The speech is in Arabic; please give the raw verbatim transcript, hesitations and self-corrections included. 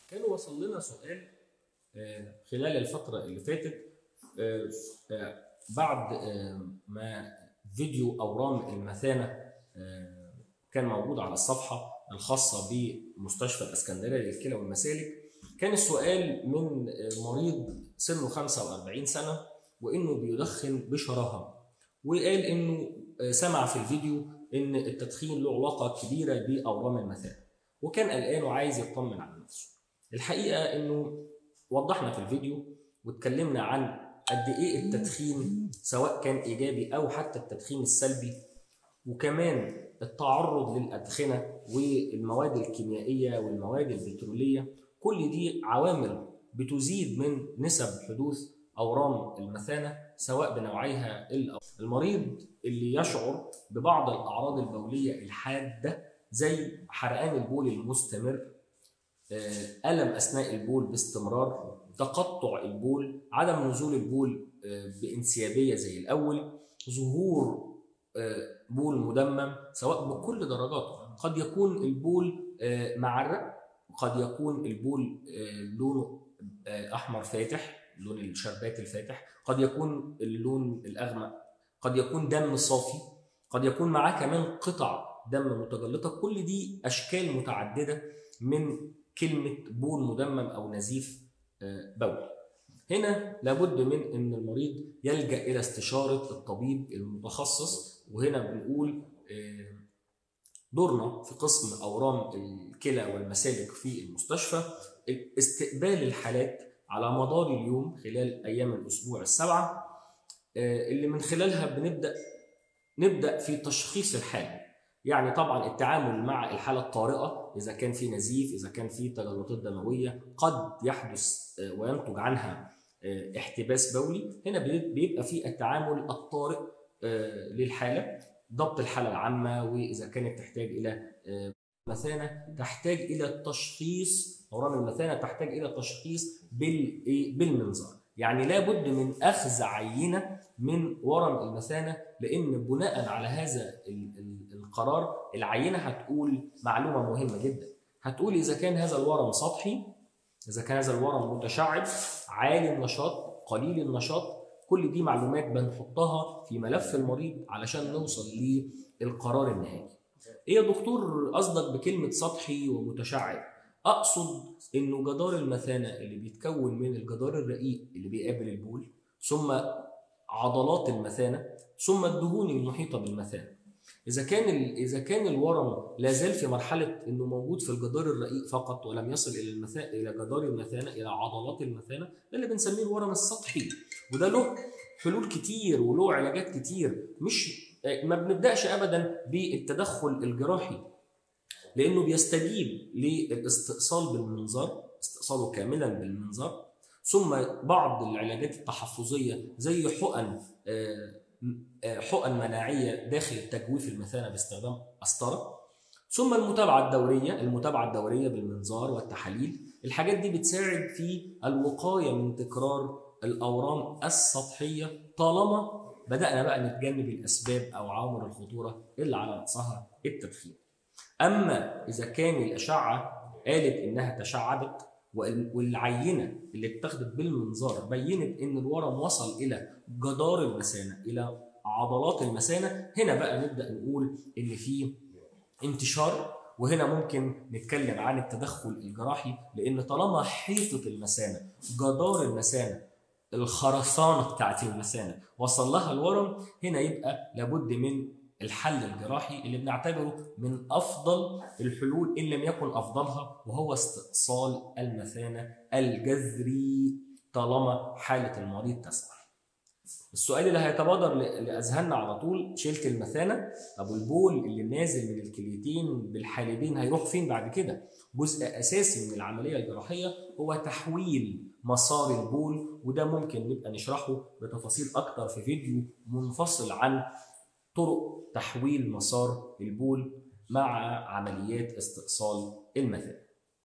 كان وصل لنا سؤال خلال الفترة اللي فاتت بعد ما فيديو أورام المثانة كان موجود على الصفحة الخاصة بمستشفى الإسكندرية للكلى والمسالك. كان السؤال من مريض سنه خمسة وأربعين سنة وإنه بيدخن بشراهة، وقال إنه سمع في الفيديو إن التدخين له علاقة كبيرة بأورام المثانة، وكان قلقان وعايز يطمن على نفسه. الحقيقة إنه وضحنا في الفيديو واتكلمنا عن قد إيه التدخين سواء كان إيجابي أو حتى التدخين السلبي، وكمان التعرض للأدخنة والمواد الكيميائية والمواد البترولية، كل دي عوامل بتزيد من نسب حدوث أورام المثانة سواء بنوعيها. المريض اللي يشعر ببعض الأعراض البولية الحادة زي حرقان البول المستمر، ألم أثناء البول باستمرار، تقطع البول، عدم نزول البول بانسيابية زي الأول، ظهور بول مدمم سواء بكل درجاته. قد يكون البول معرق، قد يكون البول لونه أحمر فاتح، لون الشربات الفاتح، قد يكون اللون الأغمق، قد يكون دم صافي، قد يكون معاه كمان قطع دم متجلطة. كل دي أشكال متعددة من كلمة بول مدمم أو نزيف بولي. هنا لابد من أن المريض يلجأ إلى استشارة الطبيب المتخصص، وهنا بنقول دورنا في قسم أورام الكلى والمسالك في المستشفى استقبال الحالات على مدار اليوم خلال أيام الأسبوع السبعة، اللي من خلالها بنبدأ نبدأ في تشخيص الحالة. يعني طبعا التعامل مع الحالة الطارئة، إذا كان في نزيف، إذا كان في تجلطات دموية قد يحدث وينتج عنها احتباس بولي، هنا بيبقى في التعامل الطارئ للحالة، ضبط الحالة العامة، وإذا كانت تحتاج إلى مثانة تحتاج إلى تشخيص أورام المثانة تحتاج إلى تشخيص بالمنظار. يعني لابد من أخذ عينة من ورم المثانة، لأن بناء على هذا القرار العينة هتقول معلومة مهمة جدا، هتقول إذا كان هذا الورم سطحي، إذا كان هذا الورم متشعب، عالي النشاط، قليل النشاط. كل دي معلومات بنحطها في ملف المريض علشان نوصل للقرار النهائي. إيه يا دكتور قصدك بكلمة سطحي ومتشعب؟ أقصد إنه جدار المثانة اللي بيتكون من الجدار الرقيق اللي بيقابل البول، ثم عضلات المثانة، ثم الدهون المحيطة بالمثانة. إذا كان إذا كان الورم لا زال في مرحلة إنه موجود في الجدار الرقيق فقط ولم يصل إلى المثانة إلى جدار المثانة إلى عضلات المثانة، ده اللي بنسميه الورم السطحي، وده له حلول كتير وله علاجات كتير. مش ما بنبدأش أبدا بالتدخل الجراحي، لأنه بيستجيب للاستئصال بالمنظار، استئصاله كاملا بالمنظار، ثم بعض العلاجات التحفظية زي حقن حقن مناعية داخل تجويف المثانة باستخدام قسطرة، ثم المتابعة الدورية المتابعة الدورية بالمنظار والتحاليل. الحاجات دي بتساعد في الوقاية من تكرار الأورام السطحية طالما بدأنا بقى نتجنب الأسباب أو عوامل الخطورة اللي على رأسها التدخين. أما إذا كان الأشعة قالت إنها تشعبت والعينة اللي اتخذت بالمنظار بينت إن الورم وصل إلى جدار المثانة إلى عضلات المثانة، هنا بقى نبدأ نقول إن في انتشار، وهنا ممكن نتكلم عن التدخل الجراحي، لأن طالما حيطة المثانة جدار المثانة الخرسانة بتاعت المثانة وصل لها الورم، هنا يبقى لابد من الحل الجراحي اللي بنعتبره من أفضل الحلول إن لم يكن أفضلها، وهو استئصال المثانة الجذري طالما حالة المريض تسمح. السؤال اللي هيتبادر لأذهاننا على طول، شلت المثانة، أبو البول اللي نازل من الكليتين بالحالبين هيروح فين بعد كده؟ جزء أساسي من العملية الجراحية هو تحويل مسار البول، وده ممكن نبقى نشرحه بتفاصيل أكتر في فيديو منفصل عن طرق تحويل مسار البول مع عمليات استئصال المثانة.